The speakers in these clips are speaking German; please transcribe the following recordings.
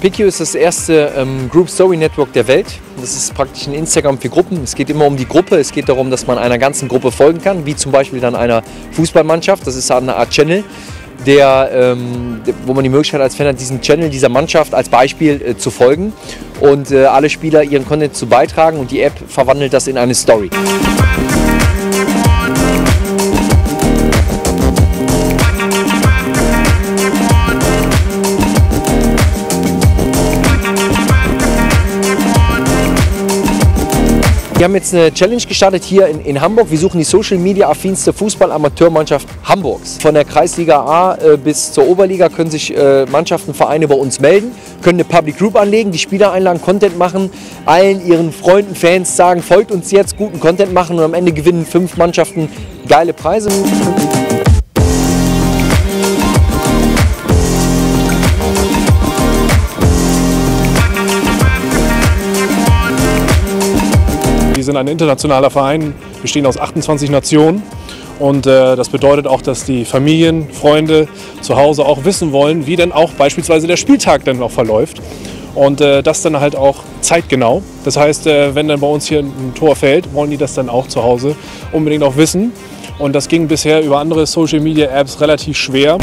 Piquio ist das erste Group Story Network der Welt. Das ist praktisch ein Instagram für Gruppen. Es geht immer um die Gruppe. Es geht darum, dass man einer ganzen Gruppe folgen kann, wie zum Beispiel dann einer Fußballmannschaft. Das ist eine Art Channel, wo man die Möglichkeit als Fan hat, diesen Channel dieser Mannschaft als Beispiel zu folgen und alle Spieler ihren Content zu beitragen, und die App verwandelt das in eine Story. Wir haben jetzt eine Challenge gestartet hier in Hamburg. Wir suchen die Social-Media-affinste Fußball-Amateurmannschaft Hamburgs. Von der Kreisliga A bis zur Oberliga können sich Mannschaften, Vereine bei uns melden, können eine Public Group anlegen, die Spieler einladen, Content machen, allen ihren Freunden, Fans sagen, folgt uns jetzt, guten Content machen, und am Ende gewinnen 5 Mannschaften geile Preise. Wir sind ein internationaler Verein, bestehen aus 28 Nationen, und das bedeutet auch, dass die Familien, Freunde zu Hause auch wissen wollen, wie denn auch beispielsweise der Spieltag dann noch verläuft, und das dann halt auch zeitgenau. Das heißt, wenn dann bei uns hier ein Tor fällt, wollen die das dann auch zu Hause unbedingt auch wissen, und das ging bisher über andere Social Media Apps relativ schwer.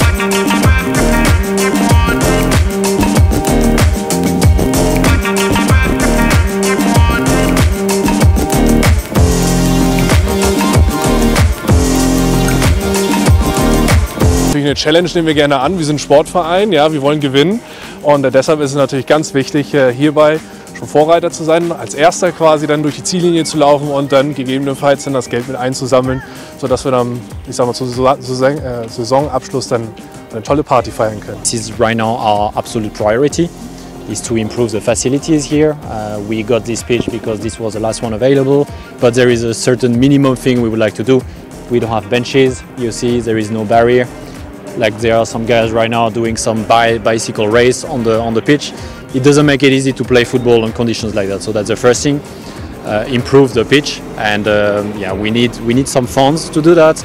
Eine Challenge nehmen wir gerne an. Wir sind ein Sportverein, ja, wir wollen gewinnen, und deshalb ist es natürlich ganz wichtig, hierbei schon Vorreiter zu sein, als Erster quasi dann durch die Ziellinie zu laufen und dann gegebenenfalls dann das Geld mit einzusammeln, sodass wir dann, ich sag mal, zum Saisonabschluss dann eine tolle Party feiern können. This is right now our absolute priority, is to improve the facilities here. We got this pitch because this was the last one available, but there is a certain minimum thing we would like to do. We don't have benches, you see, there is no barrier. Like there are some guys right now doing some bicycle race on the pitch. It doesn't make it easy to play football on conditions like that. So that's the first thing. Improve the pitch, and yeah, we need some funds to do that.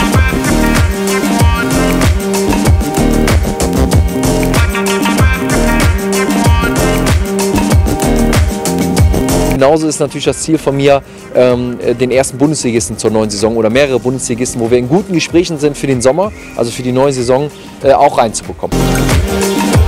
Genauso ist natürlich das Ziel von mir, den ersten Bundesligisten zur neuen Saison oder mehrere Bundesligisten, wo wir in guten Gesprächen sind für den Sommer, also für die neue Saison, auch reinzubekommen.